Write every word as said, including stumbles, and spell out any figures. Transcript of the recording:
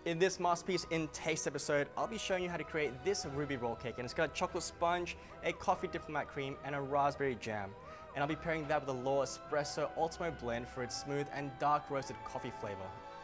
In this Masterpiece in Taste episode, I'll be showing you how to create this ruby roll cake, and it's got a chocolate sponge, a coffee diplomat cream, and a raspberry jam. And I'll be pairing that with the L'OR Espresso Ultimo blend for its smooth and dark roasted coffee flavor.